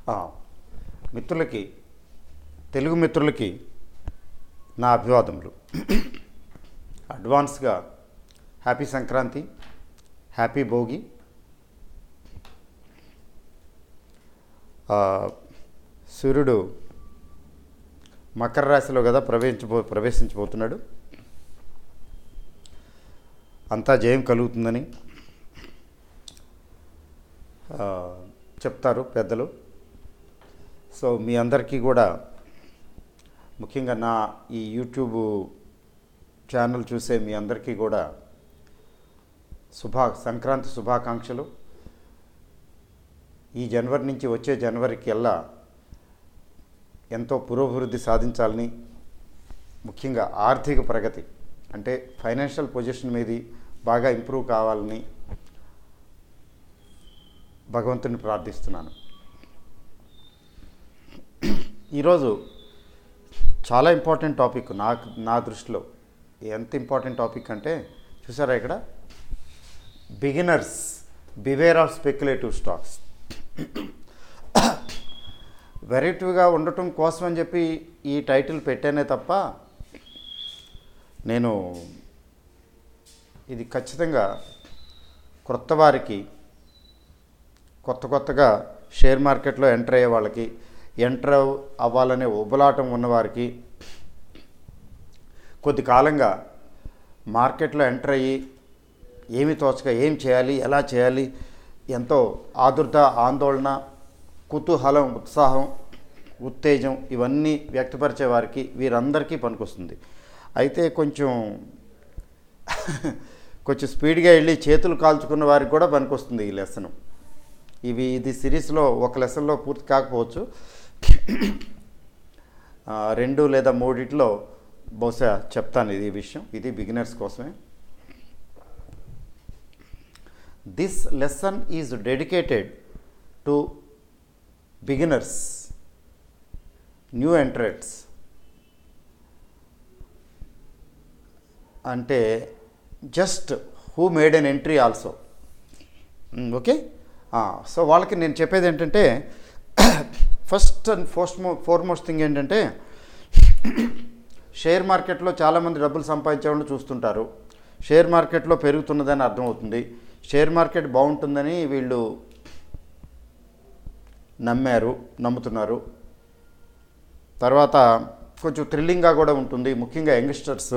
ఆ, మిత్రులకి, తెలుగు మిత్రులకి నా అభివాదములు. అడ్వాన్స్గా హ్యాపీ సంక్రాంతి, హ్యాపీ భోగి. సూర్యుడు మకర రాశిలో కదా ప్రవేశించబోతున్నాడు. అంతా జయం కలుగుతుందని చెప్తారు పెద్దలు. సో మీ అందరికీ కూడా, ముఖ్యంగా నా ఈ యూట్యూబ్ ఛానల్ చూసే మీ అందరికీ కూడా సంక్రాంతి శుభాకాంక్షలు. ఈ జనవరి నుంచి వచ్చే జనవరికి వెళ్ళా ఎంతో పురోభివృద్ధి సాధించాలని, ముఖ్యంగా ఆర్థిక ప్రగతి అంటే ఫైనాన్షియల్ పొజిషన్ మీద బాగా ఇంప్రూవ్ కావాలని భగవంతుని ప్రార్థిస్తున్నాను. ఈరోజు చాలా ఇంపార్టెంట్ టాపిక్ నా దృష్టిలో. ఎంత ఇంపార్టెంట్ టాపిక్ అంటే, చూసారా ఇక్కడ, beginners beware of speculative stocks. వెరైటీగా ఉండటం కోసం అని చెప్పి ఈ టైటిల్ పెట్టానే తప్ప, నేను ఇది ఖచ్చితంగా కొత్త వారికి, కొత్తగా షేర్ మార్కెట్లో ఎంటర్ అయ్యే వాళ్ళకి, ఎంటర్ అవ్వాలనే ఉబలాటం ఉన్నవారికి, కొద్ది కాలంగా మార్కెట్లో ఎంటర్ అయ్యి ఏమి తోచక ఏం చేయాలి, ఎలా చేయాలి, ఎంతో ఆదుర్ద, ఆందోళన, కుతూహలం, ఉత్సాహం, ఉత్తేజం ఇవన్నీ వ్యక్తపరిచే వారికి, వీరందరికీ పనికొస్తుంది. అయితే కొంచెం స్పీడ్గా వెళ్ళి చేతులు కాల్చుకున్న వారికి కూడా పనికొస్తుంది ఈ లెసను. ఇది సిరీస్లో ఒక లెసన్లో పూర్తి కాకపోవచ్చు, 2 లేదా 3 బహుశా చెప్తాను ఈ విషయం. ఇది బిగినర్స్ కోసమే. This lesson is dedicated to beginners, new entrants. అంటే just who made an entry also. Okay. So వాళ్ళకి నేను చెప్పేది ఏంటంటే, ఫస్ట్ అండ్ ఫోర్మోస్ట్ థింగ్ ఏంటంటే, షేర్ మార్కెట్లో చాలామంది డబ్బులు సంపాదించేవాళ్ళు చూస్తుంటారు. షేర్ మార్కెట్లో పెరుగుతున్నదని అర్థమవుతుంది. షేర్ మార్కెట్ బాగుంటుందని వీళ్ళు నమ్ముతున్నారు. తర్వాత కొంచెం థ్రిల్లింగ్గా కూడా ఉంటుంది. ముఖ్యంగా యంగ్స్టర్స్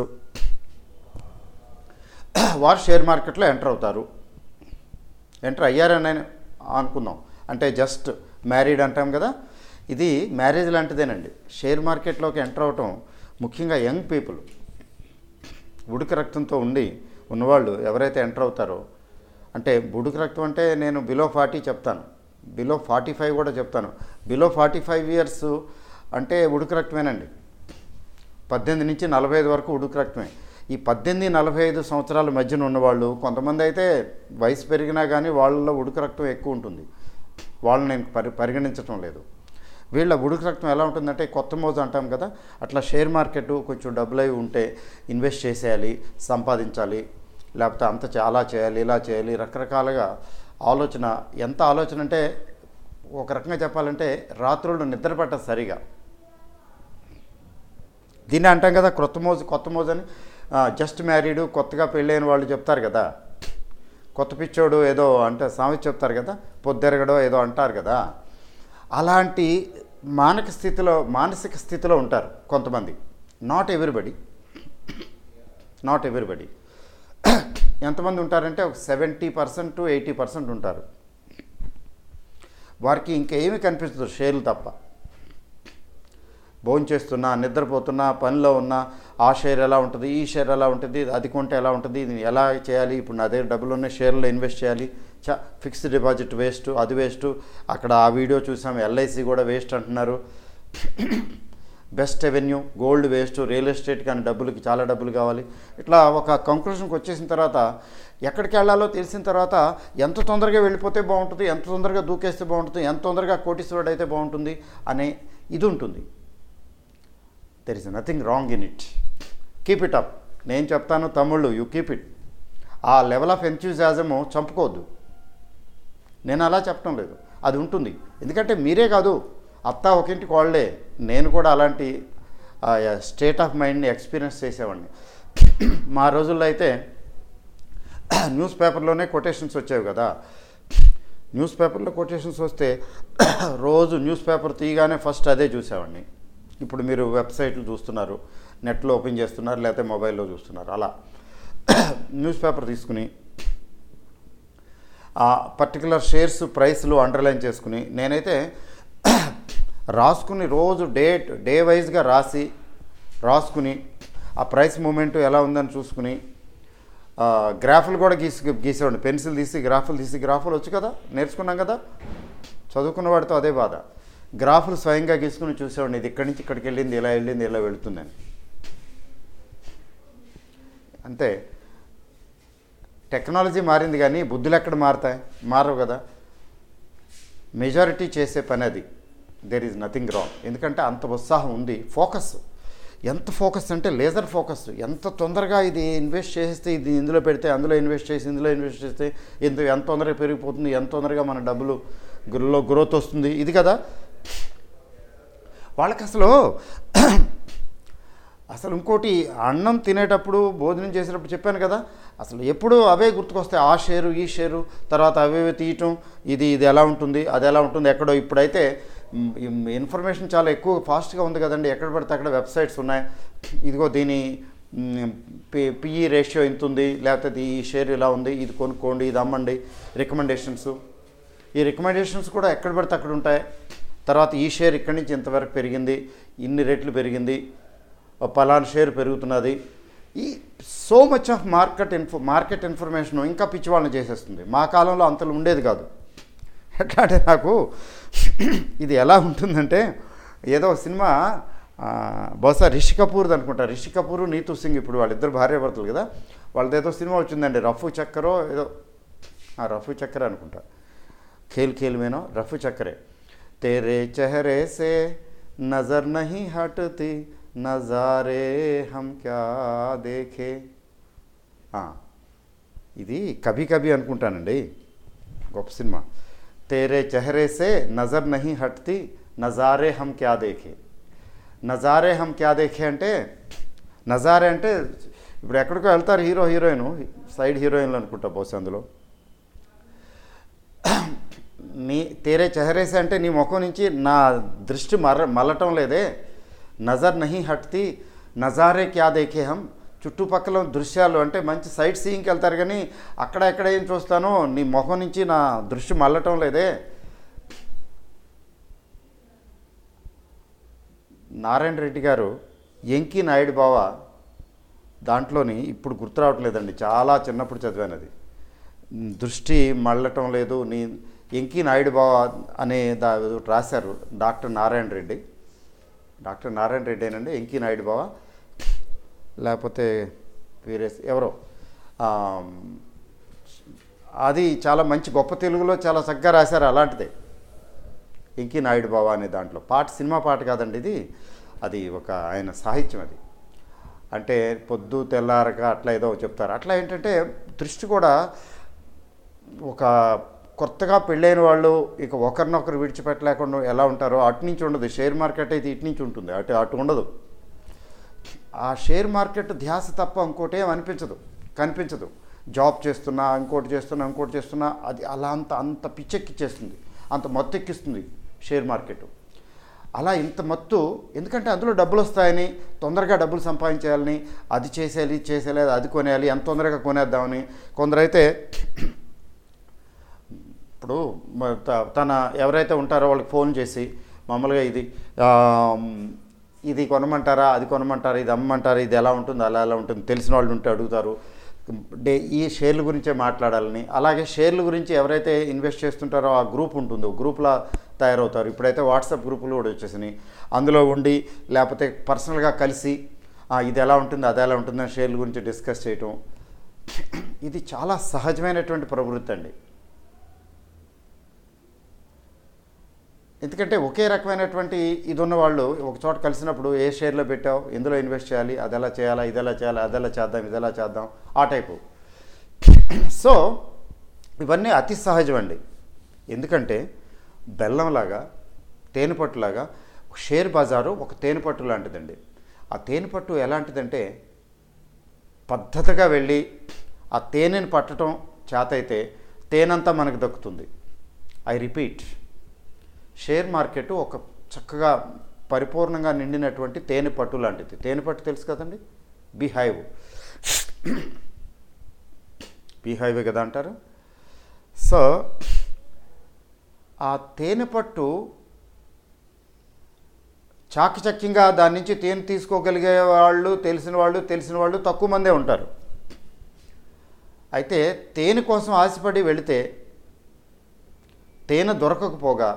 వారు షేర్ మార్కెట్లో ఎంటర్ అయ్యారని అనుకుందాం. అంటే జస్ట్ మ్యారీడ్ అంటాం కదా, ఇది మ్యారేజ్ లాంటిదేనండి. షేర్ మార్కెట్లోకి ఎంటర్ అవటం ముఖ్యంగా యంగ్ పీపుల్, ఉడుకు రక్తంతో ఉన్నవాళ్ళు ఎవరైతే ఎంటర్ అవుతారో, అంటే ఉడుకు రక్తం అంటే నేను బిలో 40 చెప్తాను, బిలో 45 కూడా చెప్తాను. బిలో 45 ఇయర్స్ అంటే ఉడుకు రక్తమేనండి. 18 నుంచి 45 వరకు ఉడుకు రక్తమే. ఈ 18-45 సంవత్సరాల మధ్యన ఉన్నవాళ్ళు, కొంతమంది అయితే వయసు పెరిగినా కానీ వాళ్ళలో ఉడుకు రక్తం ఎక్కువ ఉంటుంది. వాళ్ళని నేను పరిగణించటం లేదు. వీళ్ళ ఉడుకు రక్తం ఎలా ఉంటుందంటే, కొత్త మోజు అంటాం కదా, అట్లా షేర్ మార్కెట్ కొంచెం డబ్బులు అవి ఉంటే ఇన్వెస్ట్ చేసేయాలి, సంపాదించాలి, లేకపోతే అంత చాలా చేయాలి, ఇలా చేయాలి, రకరకాలుగా ఆలోచన. ఎంత ఆలోచన అంటే, ఒక రకంగా చెప్పాలంటే రాత్రులు నిద్ర పట్టదు సరిగా. దీన్ని అంటాం కదా కొత్త మోజు అని. జస్ట్ మ్యారీడు, కొత్తగా పెళ్ళైన వాళ్ళు చెప్తారు కదా, కొత్త పిచ్చోడు ఏదో అంటే సామెత చెప్తారు కదా, పొద్దెరగడో ఏదో అంటారు కదా. అలాంటి మానసిక స్థితిలో ఉంటారు కొంతమంది. Not everybody. ఎంతమంది ఉంటారంటే ఒక 70% to 80% ఉంటారు. వారికి ఇంకేమీ కనిపిస్తుంది షేర్లు తప్ప. భోంచేస్తున్నా, నిద్రపోతున్నా, పనిలో ఉన్నా, ఆ షేర్ ఎలా ఉంటుంది, ఈ షేర్ ఎలా ఉంటుంది, అది కొంటే ఎలా ఉంటుంది, ఇది ఎలా చేయాలి, ఇప్పుడు నా దగ్గర డబ్బులు ఉన్న షేర్లో ఇన్వెస్ట్ చేయాలి, ఫిక్స్డ్ డిపాజిట్ వేస్ట్, అది వేస్ట్, అక్కడ ఆ వీడియో చూసాం ఎల్ఐసి కూడా వేస్ట్ అంటున్నారు, best avenue, gold waste, real estate కానీ చాలా డబ్బులు కావాలి. ఇట్లా ఒక కంక్లూషన్కి వచ్చేసిన తర్వాత, ఎక్కడికి వెళ్ళాలో తెలిసిన తర్వాత, ఎంత తొందరగా వెళ్ళిపోతే బాగుంటుంది, ఎంత తొందరగా దూకేస్తే బాగుంటుంది, ఎంత తొందరగా కోటీశ్వరుడు అయితే బాగుంటుంది అనే ఇది ఉంటుంది. There is nothing wrong in it. Keep it up. నేను చెప్తాను తమ్ముళ్ళు, యూ కీప్ ఇట్. ఆ లెవెల్ ఆఫ్ ఎంథ్యూజియాజము చంపుకోవద్దు. నేను అలా చెప్పడం లేదు. అది ఉంటుంది. ఎందుకంటే మీరే కాదు, అత్తా ఒక ఇంటికి వాళ్ళే. నేను కూడా అలాంటి స్టేట్ ఆఫ్ మైండ్ని ఎక్స్పీరియన్స్ చేసేవాడిని. మా రోజుల్లో అయితే న్యూస్ పేపర్లోనే కొటేషన్స్ వచ్చేవి కదా. న్యూస్ పేపర్లో కొటేషన్స్ వస్తే రోజు న్యూస్ పేపర్ తీయగానే ఫస్ట్ అదే చూసేవాడిని. ఇప్పుడు మీరు వెబ్సైట్లు చూస్తున్నారు, నెట్లో ఓపెన్ చేస్తున్నారు, లేకపోతే మొబైల్లో చూస్తున్నారు. అలా న్యూస్ పేపర్ తీసుకుని ఆ పర్టికులర్ షేర్స్ ప్రైస్లు అండర్లైన్ చేసుకుని, నేనైతే రాసుకుని రోజు డే వైజ్గా రాసుకుని ఆ ప్రైస్ మూమెంట్ ఎలా ఉందని చూసుకుని గ్రాఫులు కూడా గీసేవాడిని. పెన్సిల్ తీసి గ్రాఫులు వచ్చు కదా, నేర్చుకున్నాం కదా, చదువుకున్న వాడితో అదే బాధ. గ్రాఫులు స్వయంగా గీసుకుని చూసేవాడిని, ఇది ఇక్కడి నుంచి ఇక్కడికి వెళ్ళింది, ఇలా వెళుతుందని. అంతే. టెక్నాలజీ మారింది కానీ బుద్ధులు ఎక్కడ మారవు కదా. మెజారిటీ చేసే పని అది. There is nothing wrong. ఎందుకంటే అంత ఉత్సాహం ఉంది. ఫోకస్, ఎంత ఫోకస్ అంటే లేజర్ ఫోకస్. ఎంత తొందరగా ఇది ఇన్వెస్ట్ చేస్తే, ఇది ఇందులో పెడితే, అందులో ఇన్వెస్ట్ చేస్తే ఎంత తొందరగా పెరిగిపోతుంది, ఎంత తొందరగా మన డబ్బులు గ్రోత్ వస్తుంది, ఇది కదా. వాళ్ళకి అసలు ఇంకోటి, అన్నం తినేటప్పుడు, భోజనం చేసేటప్పుడు చెప్పాను కదా, అసలు ఎప్పుడు అవే గుర్తుకొస్తాయి. ఆ షేరు, ఈ షేరు, తర్వాత అవే తీయటం, ఇది ఎలా ఉంటుంది, అది ఎలా ఉంటుంది. ఎక్కడో ఇప్పుడైతే ఇన్ఫర్మేషన్ చాలా ఎక్కువ ఫాస్ట్గా ఉంది కదండి. ఎక్కడ పడితే అక్కడ వెబ్సైట్స్ ఉన్నాయి. ఇదిగో దీని పిఈ రేషియో ఇంత ఉంది, లేకపోతే ఈ షేర్ ఇలా ఉంది, ఇది కొనుక్కోండి, ఇది అమ్మండి, రికమెండేషన్స్. ఈ రికమెండేషన్స్ కూడా ఎక్కడ పడితే అక్కడ ఉంటాయి. తర్వాత ఈ షేర్ ఇక్కడి నుంచి ఇంతవరకు పెరిగింది, ఇన్ని రెట్లు పెరిగింది, పలానా షేర్ పెరుగుతున్నది. ఈ so much of market information ఇంకా పిచ్చివాళ్ళని చేసేస్తుంది. మా కాలంలో అంతలో ఉండేది కాదు. ఎట్లా అంటే నాకు ఇది ఎలా ఉంటుందంటే, ఏదో సినిమా బహుశా రిషి కపూర్ది అనుకుంటా. రిషి కపూర్, నీతూ సింగ్, ఇప్పుడు వాళ్ళిద్దరు భార్యాభర్తలు కదా. వాళ్ళదేదో సినిమా వచ్చిందండి, రఫు చక్కరో ఏదో, రఫు చక్కర అనుకుంటా, ఖేల్ మేనో రఫు చక్కరే. तेरे चेहरे से नज़र नहीं हटती, नज़ारे हम क्या देखे. ఇది కభీ అనుకుంటానండి, గొప్ప సినిమా. तेरे चेहरे से नज़र नहीं हटती, नज़ारे हम क्या देखे. నజారే హమ్ క్యా దేఖే అంటే, నజారే అంటే ఇప్పుడు ఎక్కడికో వెళ్తారు హీరోయిన్, సైడ్ హీరోయిన్లు అనుకుంటా బహుశా అందులో. తేరే చెహరేసే అంటే నీ ముఖం నుంచి నా దృష్టి మళ్ళటం లేదే. నజర్ నహీ హట్తి, నజారే క్యా దేఖే హమ్. చుట్టుపక్కల దృశ్యాలు అంటే మంచి సైట్ సీయింగ్కి వెళ్తారు కానీ అక్కడ ఎక్కడ ఏం చూస్తానో నీ ముఖం నుంచి నా దృష్టి మళ్ళటం లేదే. నారాయణ రెడ్డి గారు ఎంకి నాయుడు బావ దాంట్లోని, ఇప్పుడు గుర్తు రావట్లేదండి, చాలా చిన్నప్పుడు చదివాను అది. దృష్టి మళ్ళటం లేదు నీ ఎంకి నాయుడు బావ అనే రాశారు డాక్టర్ నారాయణ రెడ్డి ఏనండి, ఎంకి నాయుడు బావ, లేకపోతే వీరేస్ ఎవరో. అది చాలా మంచి గొప్ప తెలుగులో చాలా చక్కగా రాశారు. అలాంటిదే ఎంకి నాయుడు బావ అనే దాంట్లో పాట, సినిమా పాట కాదండి ఇది, అది ఒక ఆయన సాహిత్యం. అది అంటే పొద్దు తెల్లారక అట్లా ఏదో చెప్తారు. అట్లా ఏంటంటే దృష్టి కూడా, ఒక కొత్తగా పెళ్ళైన వాళ్ళు ఇక ఒకరినొకరు విడిచిపెట్టలేకుండా ఎలా ఉంటారో అటు నుంచి ఉండదు. షేర్ మార్కెట్ అయితే ఇటు నుంచి ఉంటుంది, అటు ఉండదు. ఆ షేర్ మార్కెట్ ధ్యాస తప్ప ఇంకోటి ఏం కనిపించదు. జాబ్ చేస్తున్నా, ఇంకోటి చేస్తున్నా అది అలా అంత పిచ్చెక్కిచ్చేస్తుంది, అంత మత్తు ఎక్కిస్తుంది షేర్ మార్కెట్. అలా ఇంత మత్తు, ఎందుకంటే అందులో డబ్బులు వస్తాయని, తొందరగా డబ్బులు సంపాదించాలని, అది చేసేయాలి, అది కొనేయాలి, ఎంత తొందరగా కొనేద్దామని. కొందరైతే ఇప్పుడు తన ఎవరైతే ఉంటారో వాళ్ళకి ఫోన్ చేసి మామూలుగా ఇది కొనమంటారా, అది కొనమంటారా, ఇది అమ్మంటారా, ఇది ఎలా ఉంటుంది, అలా ఉంటుంది, తెలిసిన వాళ్ళు ఉంటే అడుగుతారు. ఈ షేర్ల గురించే మాట్లాడాలని. అలాగే షేర్ల గురించి ఎవరైతే ఇన్వెస్ట్ చేస్తుంటారో ఆ గ్రూప్ ఉంటుంది, గ్రూప్లా తయారవుతారు. ఇప్పుడైతే వాట్సాప్ గ్రూపులు కూడా వచ్చేసినాయి. అందులో ఉండి లేకపోతే పర్సనల్గా కలిసి ఇది ఎలా ఉంటుంది, అది ఎలా ఉంటుందని షేర్ల గురించి డిస్కస్ చేయటం, ఇది చాలా సహజమైనటువంటి ప్రవృత్తి అండి. ఎందుకంటే ఒకే రకమైనటువంటి ఇది ఉన్న వాళ్ళు ఒక చోట కలిసినప్పుడు ఏ షేర్లో పెట్టావు, ఎందులో ఇన్వెస్ట్ చేయాలి, అది ఎలా చేయాలా, ఇది ఎలా చేయాలి, అది ఎలా చేద్దాం, ఇది ఎలా చేద్దాం, ఆ టైపు. సో ఇవన్నీ అతి సహజం అండి. ఎందుకంటే బెల్లంలాగా, తేనెపట్టులాగా షేర్ బజారు ఒక తేనెపట్టు లాంటిదండి. ఆ తేనెపట్టు ఎలాంటిదంటే పద్ధతిగా వెళ్ళి ఆ తేనెని పట్టడం చేతైతే తేనంతా మనకు దక్కుతుంది. ఐ రిపీట్, షేర్ మార్కెట్ ఒక చక్కగా పరిపూర్ణంగా నిండినటువంటి తేనెపట్టు లాంటిది. తేనెపట్టు తెలుసు కదండి, బీహైవ్, బీహైవ్ కదా అంటారు. సో ఆ తేనెపట్టు చాకచక్యంగా దాని నుంచి తేనె తీసుకోగలిగే వాళ్ళు తెలిసిన వాళ్ళు తక్కువ మందే ఉంటారు. అయితే తేనె కోసం ఆశపడి వెళితే తేనె దొరకకపోగా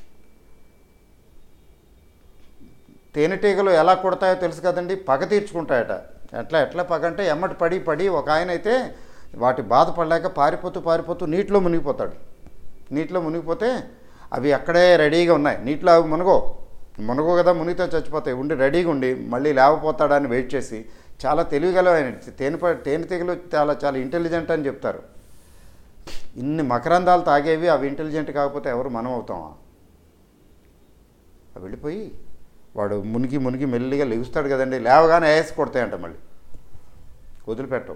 తేనెటీగలు ఎలా కొడతాయో తెలుసు కదండి, పగ తీర్చుకుంటాయట. ఎట్లా పగ అంటే ఎమ్మటి పడి ఒక ఆయన అయితే వాటి బాధపడలేక పారిపోతూ నీటిలో మునిగిపోతాడు. నీటిలో మునిగిపోతే అవి అక్కడే రెడీగా ఉన్నాయి. నీటిలో అవి మునగో కదా, మునిగితే చచ్చిపోతాయి. రెడీగా ఉండి మళ్ళీ లేకపోతాడని వెయిట్ చేసి, చాలా తెలివిగలవైన తేనెటీగలు చాలా ఇంటెలిజెంట్ అని చెప్తారు. ఇన్ని మకరందాలు తాగేవి అవి ఇంటెలిజెంట్ కాకపోతే ఎవరు మనం అవుతామా? అవి వెళ్ళిపోయి వాడు మునిగి మెల్లిగా లెగుస్తాడు కదండి, లేవగానే వేసి కొడతాయంట, మళ్ళీ వదిలిపెట్టవు.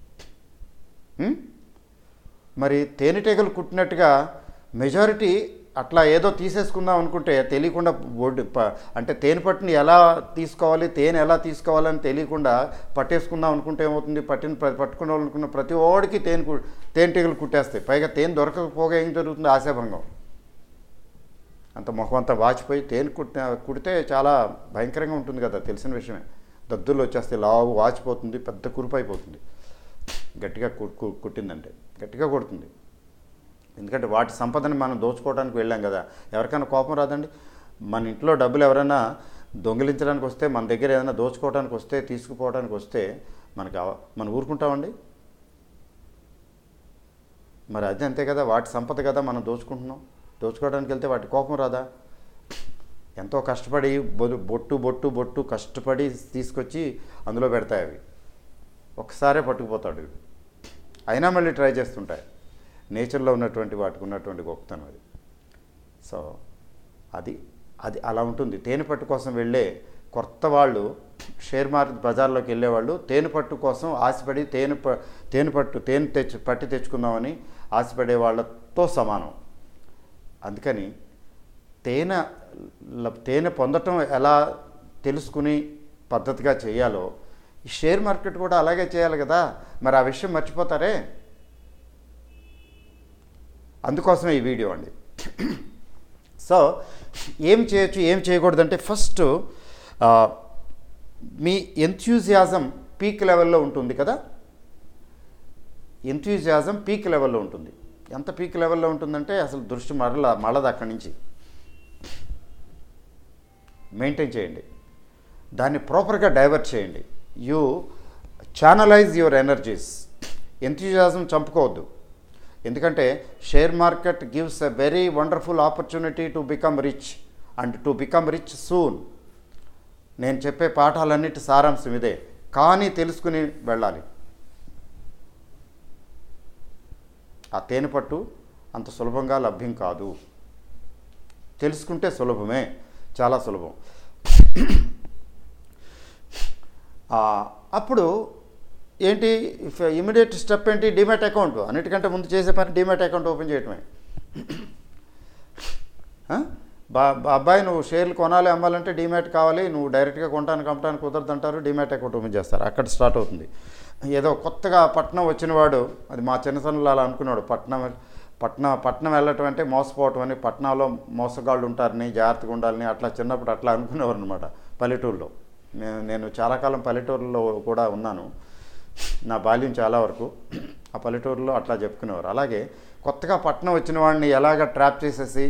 మరి తేనెటీగలు కుట్టినట్టుగా మెజారిటీ అట్లా ఏదో తీసేసుకుందాం అనుకుంటే తెలియకుండా అంటే తేనె పట్టుని ఎలా తీసుకోవాలి, తేనె ఎలా తీసుకోవాలని తెలియకుండా పట్టేసుకుందాం అనుకుంటే ఏమవుతుంది, పట్టుకోవాలనుకున్న ప్రతి ఓడికి తేనెటీగలు కుట్టేస్తాయి. పైగా తేనె దొరకకపోగా ఏం జరుగుతుంది, ఆశాభంగం. అంత ముఖం అంతా వాచిపోయి తేనె కుడితే చాలా భయంకరంగా ఉంటుంది కదా, తెలిసిన విషయమే. దద్దులు వచ్చేస్తే లావు వాచిపోతుంది, పెద్ద కురుపు అయిపోతుంది. గట్టిగా కుట్టిందంటే గట్టిగా కొడుతుంది. ఎందుకంటే వాటి సంపదని మనం దోచుకోవడానికి వెళ్ళాం కదా. ఎవరికైనా కోపం రాదండి? మన ఇంట్లో డబ్బులు ఎవరైనా దొంగిలించడానికి వస్తే, మన దగ్గర ఏదైనా దోచుకోవడానికి వస్తే, తీసుకుపోవడానికి వస్తే మనం ఊరుకుంటామండి? మరి అది అంతే కదా, వాటి సంపద కదా మనం దోచుకోవడానికి వెళ్తే వాటి కోపం రాదా? ఎంతో కష్టపడి బొట్టు కష్టపడి తీసుకొచ్చి అందులో పెడతాయి. అవి ఒక్కసారే పట్టుకుపోతాడు, అయినా మళ్ళీ ట్రై చేస్తుంటాయి. నేచర్లో ఉన్నటువంటి వాటికి ఉన్నటువంటి గొప్పతనం అది. సో అది అలా ఉంటుంది. తేనెపట్టు కోసం వెళ్ళే కొత్త వాళ్ళు, షేర్ మార్కెట్ బజార్లోకి వెళ్ళేవాళ్ళు తేనెపట్టు కోసం ఆశపడి తేనె పట్టి తెచ్చుకుందామని ఆశపడే వాళ్ళతో సమానం. అందుకని తేనె పొందటం ఎలా తెలుసుకుని పద్ధతిగా చేయాలో ఈ షేర్ మార్కెట్ కూడా అలాగే చేయాలి కదా. మరి ఆ విషయం మర్చిపోతారే. అందుకోసమే ఈ వీడియో అండి. సో ఏం చేయొచ్చు, ఏం చేయకూడదంటే, ఫస్ట్ మీ ఎంథ్యూజియాజం పీక్ లెవెల్లో ఉంటుంది కదా. ఎంథ్యూజియాజం పీక్ లెవెల్లో ఉంటుంది. ఎంత పీక్ లెవెల్లో ఉంటుందంటే అసలు దృష్టి మళ్ళది అక్కడి నుంచి. మెయింటైన్ చేయండి, దాన్ని ప్రాపర్గా డైవర్ట్ చేయండి. You channelise your energies. Enthusiasm చంపుకోవద్దు. ఎందుకంటే share market gives a very wonderful opportunity to become rich and to become rich soon. నేను చెప్పే పాఠాలన్నిటి సారాంశం ఇదే. కానీ తెలుసుకుని వెళ్ళాలి. ఆ తేనెపట్టు అంత సులభంగా లభ్యం కాదు. తెలుసుకుంటే సులభమే, చాలా సులభం. అప్పుడు ఏంటి ఇమీడియట్ స్టెప్ ఏంటి? Demat account. అన్నిటికంటే ముందు చేసే పని డిమాట్ అకౌంట్ ఓపెన్ చేయటమే. అబ్బాయి నువ్వు షేర్లు కొనాలి అమ్మాలంటే డిమాట్ కావాలి, నువ్వు డైరెక్ట్గా అమ్మటానికి కుదరదు అంటారు. డిమాట్ అకౌంట్ ఓపెన్ చేస్తారు. అక్కడ స్టార్ట్ అవుతుంది. ఏదో కొత్తగా పట్నం వచ్చినవాడు, అది మా చిన్నతనంలో అలా అనుకున్నాడు, పట్నం వెళ్ళటం అంటే మోసపోవటం అని, పట్నంలో మోసగాళ్ళు ఉంటారని, జాగ్రత్తగా ఉండాలని అట్లా చిన్నప్పుడు అట్లా అనుకునేవారు అనమాట. పల్లెటూరులో నేను చాలా కాలం పల్లెటూరులో కూడా ఉన్నాను. నా బాల్యం చాలా వరకు ఆ పల్లెటూరులో అట్లా చెప్పుకునేవారు. అలాగే కొత్తగా పట్నం వచ్చిన వాడిని ఎలాగ ట్రాప్ చేసేసి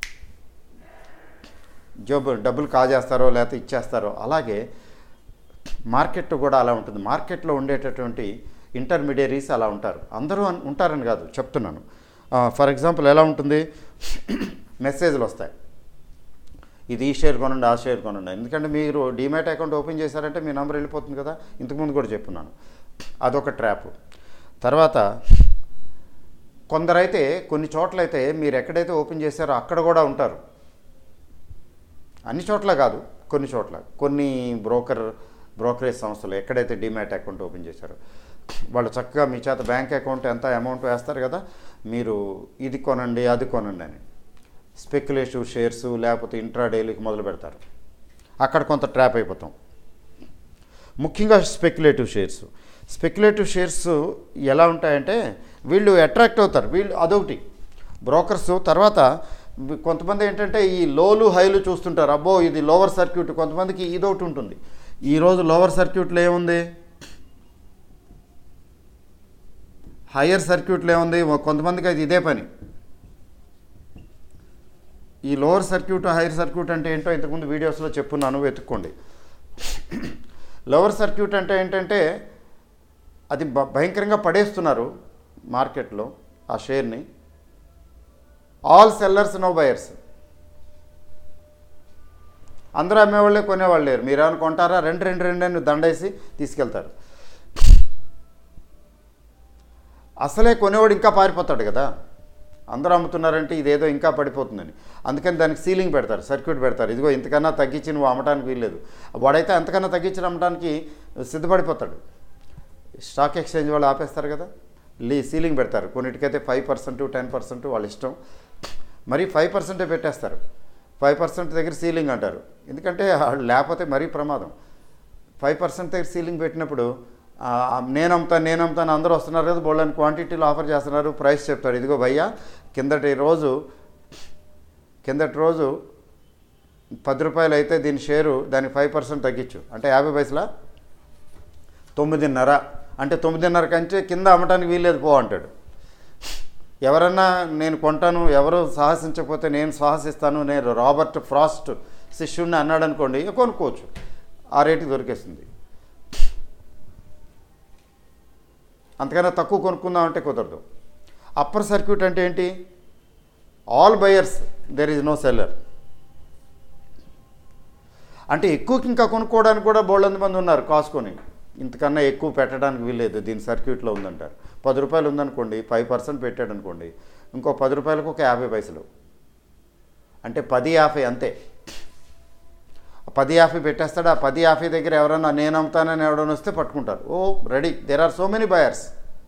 డబ్బులు కాజేస్తారో లేకపోతే ఇచ్చేస్తారో, అలాగే మార్కెట్ కూడా అలా ఉంటుంది. మార్కెట్లో ఉండేటటువంటి ఇంటర్మీడియరీస్ అలా ఉంటారు. అందరూ ఉంటారని కాదు చెప్తున్నాను. ఫర్ ఎగ్జాంపుల్ ఎలా ఉంటుంది, మెసేజ్లు వస్తాయి, ఇది ఈ షేర్ కొనండి, ఆ షేర్ కొనండి. ఎందుకంటే మీరు డిమాట్ అకౌంట్ ఓపెన్ చేశారంటే మీ నెంబర్ వెళ్ళిపోతుంది కదా. ఇంతకుముందు కూడా చెప్పున్నాను, అదొక ట్రాప్. తర్వాత కొందరైతే కొన్ని చోట్లయితే మీరు ఎక్కడైతే ఓపెన్ చేశారో అక్కడ కూడా ఉంటారు. అన్ని చోట్ల కాదు, కొన్ని చోట్ల, కొన్ని బ్రోకరేజ్ సంస్థలు ఎక్కడైతే డిమాట్ అకౌంట్ ఓపెన్ చేశారో వాళ్ళు చక్కగా మీ చేత బ్యాంక్ అకౌంట్ ఎంత అమౌంట్ వేస్తారు కదా, మీరు ఇది కొనండి అది కొనండి అని స్పెక్యులేటివ్ షేర్స్ లేకపోతే ఇంట్రాడేలకు మొదలు పెడతారు. అక్కడ కొంత ట్రాప్ అయిపోతాం. ముఖ్యంగా స్పెక్యులేటివ్ షేర్స్ ఎలా ఉంటాయంటే వీళ్ళు అట్రాక్ట్ అవుతారు. వీళ్ళు అదొకటి బ్రోకర్స్. తర్వాత కొంతమంది ఏంటంటే ఈ లోలు హైలు చూస్తుంటారు. అబ్బో ఇది లోవర్ సర్క్యూట్. కొంతమందికి ఇదొకటి ఉంటుంది. ఈరోజు లోవర్ సర్క్యూట్లో ఏముంది, హయ్యర్ సర్క్యూట్లో ఏముంది, కొంతమందికి అది ఇదే పని. ఈ లోవర్ సర్క్యూట్ హైయర్ సర్క్యూట్ అంటే ఏంటో ఇంతకుముందు వీడియోస్లో చెప్పున్నాను, వెతుక్కోండి. లోవర్ సర్క్యూట్ అంటే ఏంటంటే అది భయంకరంగా పడేస్తున్నారు మార్కెట్లో ఆ షేర్ని. All sellers no buyers. అందరూ అమ్మేవాళ్ళే కొనేవాళ్ళు లేరు. మీరు ఏమైనా కొంటారా, రెండు అని దండేసి తీసుకెళ్తారు. అసలే కొనేవాడు ఇంకా పారిపోతాడు కదా, అందరూ అమ్ముతున్నారంటే ఇదేదో ఇంకా పడిపోతుందని. అందుకని దానికి సీలింగ్ పెడతారు, సర్క్యూట్ పెడతారు. ఇదిగో ఇంతకన్నా తగ్గించి నువ్వు అమ్మటానికి వీల్లేదు. వాడైతే అంతకన్నా తగ్గించి అమ్మటానికి సిద్ధపడిపోతాడు. స్టాక్ ఎక్స్చేంజ్ వాళ్ళు ఆపేస్తారు కదా, సీలింగ్ పెడతారు. కొన్నిటికైతే 5%, 10% వాళ్ళ ఇష్టం. మరి 5% పెట్టేస్తారు. 5% దగ్గర సీలింగ్ అంటారు. ఎందుకంటే లేకపోతే మరీ ప్రమాదం. 5% దగ్గర సీలింగ్ పెట్టినప్పుడు నేను అమ్ముతాను అందరూ వస్తున్నారు కదా, బోళ్ళని క్వాంటిటీలో ఆఫర్ చేస్తున్నారు. ప్రైస్ చెప్తాడు, ఇదిగో భయ్యా కిందటి రోజు 10 రూపాయలు అయితే దీని షేరు దానికి 5% తగ్గించు అంటే 50 పైసలా, 9.5 అంటే 9.5 కంటే కింద అమ్మటానికి వీల్లేదు పో అంటాడు. ఎవరన్నా నేను కొంటాను, ఎవరు సాహసించకపోతే నేను సాహసిస్తాను, నేను రాబర్ట్ ఫ్రాస్ట్ శిష్యుడిని అన్నాడు అనుకోండి, కొనుక్కోవచ్చు. ఆ రేటుకి దొరికేస్తుంది. అంతకన్నా తక్కువ కొనుక్కుందామంటే కుదరదు. అప్పర్ సర్క్యూట్ అంటే ఏంటి, all buyers there is no seller. అంటే ఎక్కువకి ఇంకా కొనుక్కోవడానికి కూడా బోళ్ళంత మంది ఉన్నారు కాసుకొని. ఇంతకన్నా ఎక్కువ పెట్టడానికి వీల్లేదు, దీని సర్క్యూట్లో ఉందంటారు. 10 రూపాయలు ఉందనుకోండి, 5% పెట్టాడు అనుకోండి, ఇంకో 10 రూపాయలకు ఒక 50 పైసలు అంటే 10.50 అంతే. 10.50 పెట్టేస్తాడు. ఆ 10.50 దగ్గర ఎవరన్నా నేను అమ్ముతానని ఎవడన్నా వస్తే పట్టుకుంటారు. Oh ready, there are so many buyers.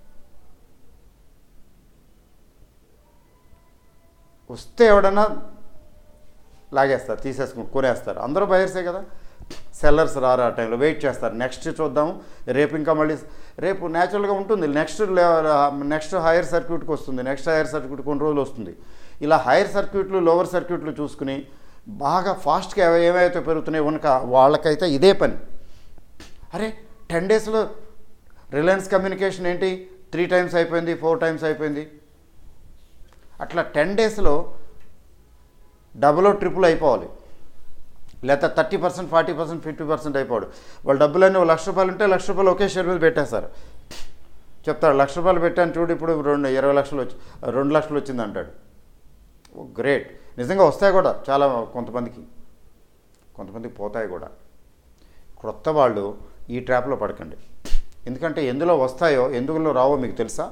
వస్తే ఎవడన్నా లాగేస్తారు, కొనేస్తారు. అందరూ బయర్సే కదా. సెల్లర్స్ రారు ఆ టైంలో, వెయిట్ చేస్తారు. నెక్స్ట్ చూద్దాము, రేపు ఇంకా మళ్ళీ రేపు న్యాచురల్గా ఉంటుంది. నెక్స్ట్ హైయర్ సర్క్యూట్కి వస్తుంది. నెక్స్ట్ హైయర్ సర్క్యూట్ కొన్ని రోజులు వస్తుంది. ఇలా హైయర్ సర్క్యూట్లు లోవర్ సర్క్యూట్లు చూసుకుని బాగా ఫాస్ట్గా ఏమైతే పెరుగుతున్నాయి వాళ్ళకైతే ఇదే పని. అరే 10 డేస్లో రిలయన్స్ కమ్యూనికేషన్ ఏంటి 3 టైమ్స్ అయిపోయింది, 4 టైమ్స్ అయిపోయింది. అట్లా 10 డేస్లో డబుల్ ట్రిపుల్ అయిపోవాలి. లేకపోతే 30%, 40%, 50% అయిపోడు. వాళ్ళ డబ్బులన్నీ ₹1,00,000 ఉంటే ₹1,00,000 ఒకే షేర్ మీద పెట్టేస్తారు. చెప్తాడు ₹1,00,000 పెట్టాను చూడు, ఇప్పుడు 20 లక్షలు 2 లక్షలు వచ్చింది అంటాడు. Oh great. నిజంగా వస్తాయి కూడా చాలా కొంతమందికి పోతాయి కూడా. క్రొత్త వాళ్ళు ఈ ట్రాప్లో పడకండి. ఎందుకంటే ఎందులో వస్తాయో ఎందులో రావో మీకు తెలుసా?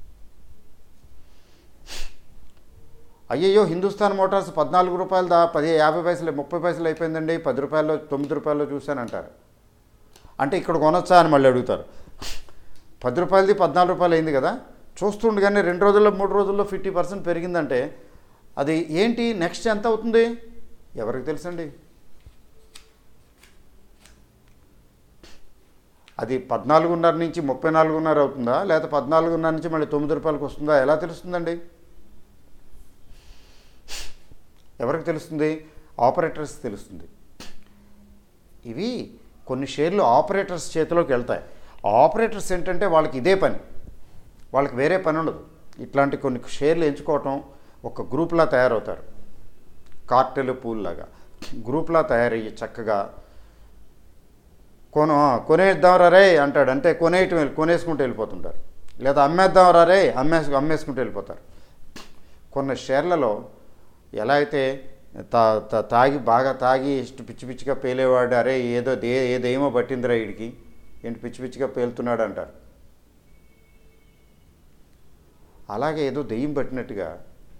అయ్యయ్యో హిందుస్థాన్ మోటార్స్ 14 రూపాయలు 50 పైసలు 30 పైసలు అయిపోయిందండి, 10 రూపాయల్లో 9 రూపాయల్లో చూశానంటారు. అంటే ఇక్కడ కొనొచ్చా అని మళ్ళీ అడుగుతారు. 10 రూపాయలది 14 రూపాయలు అయింది కదా, చూస్తుండగానే 2 రోజుల్లో 3 రోజుల్లో 50% పెరిగిందంటే అది ఏంటి, నెక్స్ట్ ఎంత అవుతుంది ఎవరికి తెలుసండి. అది 14.5 నుంచి 34.5 అవుతుందా, లేకపోతే 14.5 నుంచి మళ్ళీ 9 రూపాయలకు వస్తుందా, ఎలా తెలుస్తుందండి? ఎవరికి తెలుస్తుంది? ఆపరేటర్స్ తెలుస్తుంది. ఇవి కొన్ని షేర్లు ఆపరేటర్స్ చేతిలోకి వెళ్తాయి. ఆపరేటర్స్ ఏంటంటే వాళ్ళకి ఇదే పని, వాళ్ళకి వేరే పని ఉండదు. ఇట్లాంటి కొన్ని షేర్లు ఎంచుకోవటం, ఒక గ్రూప్లా తయారవుతారు. కార్టెల్ పూల్ లాగా గ్రూప్లా తయారయ్యి చక్కగా కొనేద్దాం రే అంటాడు. అంటే కొనేసుకుంటూ వెళ్ళిపోతుంటారు. లేదా అమ్మేద్దాం రే అమ్మేసుకుంటూ వెళ్ళిపోతారు. కొన్ని షేర్లలో ఎలా అయితే బాగా తాగి పిచ్చి పిచ్చిగా పేలేవాడు, అరే ఏదేమో పట్టిందిరా వీడికి, ఏంటి పిచ్చి పిచ్చిగా పేలుతున్నాడు అంటారు. అలాగే ఏదో దెయ్యం పట్టినట్టుగా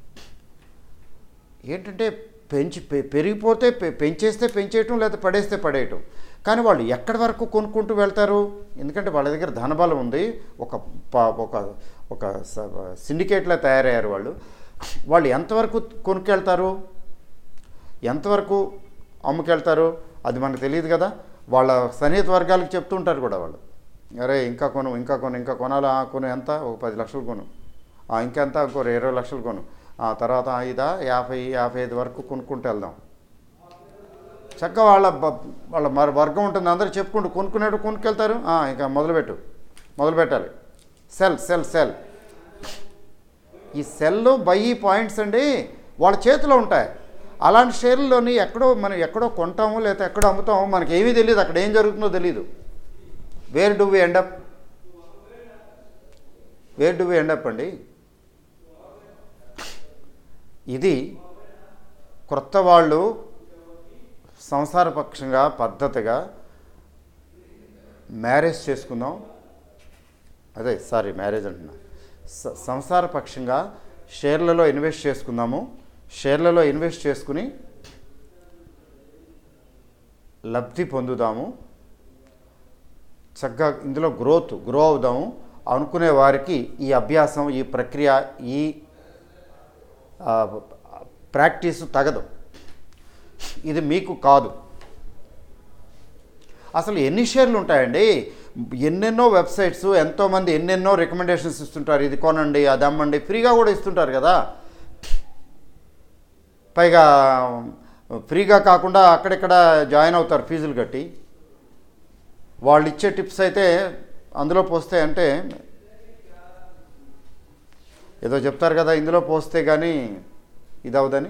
ఏంటంటే పెరిగిపోతే పెంచేస్తే పెంచేయటం, లేదా పడేస్తే పడేయటం. కానీ వాళ్ళు ఎక్కడి వరకు కొనుక్కుంటూ వెళ్తారు? ఎందుకంటే వాళ్ళ దగ్గర ధనబలం ఉంది. ఒక ఒక ఒక సిండికేట్లా తయారయ్యారు వాళ్ళు. వాళ్ళు ఎంతవరకు కొనుక్కెళ్తారు, ఎంతవరకు అమ్ముకెళ్తారు అది మనకు తెలియదు కదా. వాళ్ళ సన్నిహిత వర్గాలకు చెప్తుంటారు కూడా వాళ్ళు, అరే ఇంకా కొను, ఇంకా కొను, ఇంకా కొనాలి. కొను, ఎంత? ఒక 10 లక్షలు కొను, ఇంకెంత? ఇంకో 20 లక్షలు కొను, తర్వాత ఇదా 50-55 వరకు కొనుక్కుంటూ వెళ్దాం. చక్కగా వాళ్ళ వర్గం ఉంటుంది, అందరూ చెప్పుకుంటూ కొనుక్కునేట్టు కొనుక్కెళ్తారు. ఇంకా మొదలు పెట్టాలి. సెల్. ఈ సెల్ బై పాయింట్స్ అండి వాళ్ళ చేతిలో ఉంటాయి. అలాంటి షేర్లలోని మనం ఎక్కడో కొంటాము, లేదా ఎక్కడో అమ్ముతాము, మనకి ఏమీ తెలియదు, అక్కడ ఏం జరుగుతుందో తెలియదు. Where do we end up అండి? ఇది క్రొత్త వాళ్ళు సంసారపక్షంగా పద్ధతిగా మ్యారేజ్ చేసుకుందాం, మ్యారేజ్ అంటున్నా, సంసారపక్షంగా షేర్లలో ఇన్వెస్ట్ చేసుకుందాము. షేర్లలో ఇన్వెస్ట్ చేసుకుని లబ్ధి పొందుదాము, చక్కగా ఇందులో గ్రో అవుదాము అనుకునే వారికి ఈ అభ్యాసం, ఈ ప్రక్రియ, ఈ ప్రాక్టీసు తగదు. ఇది మీకు కాదు. అసలు ఎన్ని షేర్లు ఉంటాయండి? ఎన్నెన్నో వెబ్సైట్స్, ఎంతోమంది ఎన్నెన్నో రికమెండేషన్స్ ఇస్తుంటారు. ఇది కొనండి, అది అమ్మండి, ఫ్రీగా కూడా ఇస్తుంటారు కదా. పైగా ఫ్రీగా కాకుండా అక్కడిక్కడ జాయిన్ అవుతారు ఫీజులు కట్టి. వాళ్ళు ఇచ్చే టిప్స్ అయితే అందులో పోస్తే అంటే ఏదో చెప్తారు కదా, ఇందులో పోస్తే కానీ ఇది అవదని.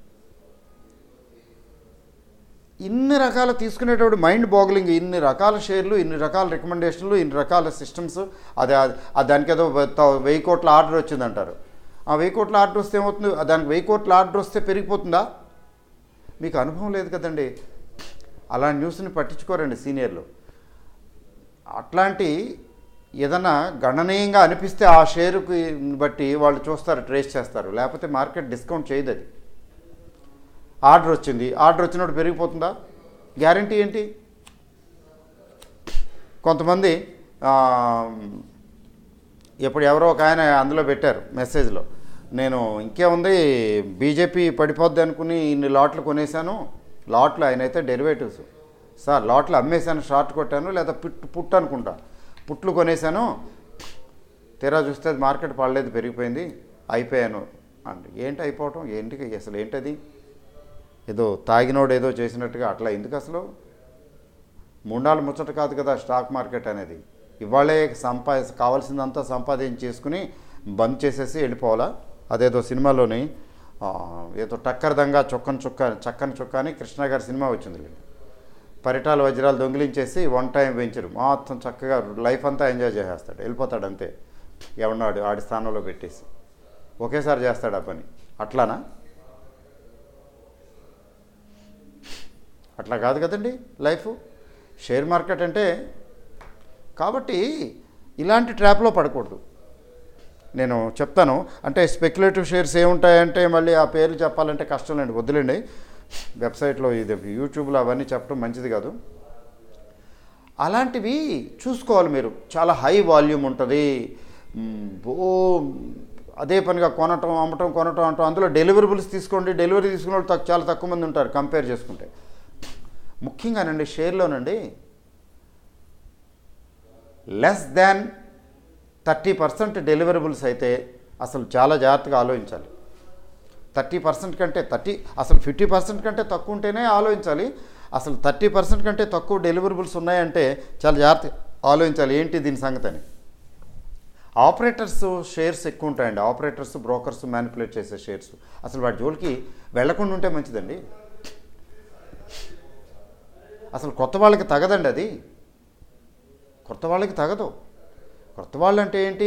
ఇన్ని రకాల తీసుకునేటప్పుడు మైండ్ బాగ్లింగ్. ఇన్ని రకాల షేర్లు, ఇన్ని రకాల రికమెండేషన్లు, ఇన్ని రకాల సిస్టమ్స్. దానికి ఏదో 1000 కోట్ల ఆర్డర్ వచ్చిందంటారు. 1000 కోట్ల ఆర్డర్ వస్తే ఏమవుతుంది? దానికి 1000 కోట్ల ఆర్డర్ వస్తే పెరిగిపోతుందా? మీకు అనుభవం లేదు కదండి. అలాంటి న్యూస్ని పట్టించుకోరండి సీనియర్లు. అట్లాంటి ఏదన్నా గణనీయంగా అనిపిస్తే ఆ షేరుకి బట్టి వాళ్ళు చూస్తారు, ట్రేస్ చేస్తారు. లేకపోతే మార్కెట్ డిస్కౌంట్ చేయదు. అది ఆర్డర్ వచ్చినప్పుడు పెరిగిపోతుందా? గ్యారంటీ ఏంటి? కొంతమంది ఇప్పుడు ఎవరో ఒక ఆయన అందులో పెట్టారు మెసేజ్లో, నేను ఇంకేముంది బీజేపీ పడిపోద్ది అనుకుని ఇన్ని లాట్లు కొనేసాను. లాట్లు ఆయనైతే డెరివేటివ్స్ సార్, లాట్లు అమ్మేశాను, షార్ట్ కొట్టాను, లేదా పుట్టు అనుకుంటా, పుట్లు కొనేశాను, తీరా చూస్తే అది మార్కెట్ పడలేదు, పెరిగిపోయింది, అయిపోయాను అంటే. ఏంటి అయిపోవటం? ఏంటి అసలు ఏంటది? ఏదో తాగినోడు ఏదో చేసినట్టుగా అట్లా ఎందుకు? అసలు మూడాలు ముచ్చట కాదు కదా స్టాక్ మార్కెట్ అనేది. ఇవాళే కావాల్సిందంతా సంపాదించేసుకుని బంద్ చేసేసి వెళ్ళిపోవాలా? అదేదో సినిమాలోని ఏదో టక్కరదంగా చక్కని చొక్కా అని కృష్ణ గారి సినిమా వచ్చింది. పరిటాలు వజ్రాలు దొంగిలించేసి 1 టైం వెంచరు మొత్తం చక్కగా లైఫ్ అంతా ఎంజాయ్ చేసేస్తాడు, వెళ్ళిపోతాడు అంతే. ఎవన్నాడు ఆడి స్థానంలో పెట్టేసి ఒకేసారి చేస్తాడు ఆ పని. అట్లానా? అట్లా కాదు కదండి లైఫ్. షేర్ మార్కెట్ అంటే. కాబట్టి ఇలాంటి ట్రాప్లో పడకూడదు. నేను చెప్తాను. అంటే స్పెక్యులేటివ్ షేర్స్ ఏముంటాయంటే మళ్ళీ ఆ పేర్లు చెప్పాలంటే కష్టం లేండి, వద్దులేండి. వెబ్సైట్లో ఇది యూట్యూబ్లో అవన్నీ చెప్పడం మంచిది కాదు. అలాంటివి చూసుకోవాలి మీరు. చాలా హై వాల్యూమ్ ఉంటుంది. అదే పనిగా అమ్మటం అందులో డెలివరబుల్స్ తీసుకోండి. డెలివరీ తీసుకునే వాళ్ళు చాలా తక్కువ మంది ఉంటారు కంపేర్ చేసుకుంటే. ముఖ్యంగానండి షేర్లోనండి లెస్ దాన్ 30% డెలివరబుల్స్ అయితే అసలు చాలా జాగ్రత్తగా ఆలోచించాలి. 30% కంటే అసలు 50% కంటే తక్కువ ఉంటేనే ఆలోచించాలి. అసలు 30% కంటే తక్కువ డెలివరబుల్స్ ఉన్నాయంటే చాలా జాగ్రత్తగా ఆలోచించాలి, ఏంటి దీని సంగతి అని. ఆపరేటర్స్ షేర్స్ ఎక్కువ ఉంటాయండి. ఆపరేటర్స్, బ్రోకర్స్ మ్యానిపులేట్ చేసే షేర్స్. అసలు వాటి జోలికి వెళ్లకుండా ఉంటే మంచిదండి. అసలు కొత్త వాళ్ళకి తగదండి అది. కొత్త వాళ్ళకి తగదు. కొత్త వాళ్ళు అంటే ఏంటి?